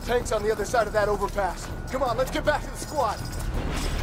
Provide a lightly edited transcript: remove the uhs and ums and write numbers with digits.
tanks on the other side of that overpass. Come on, let's get back to the squad.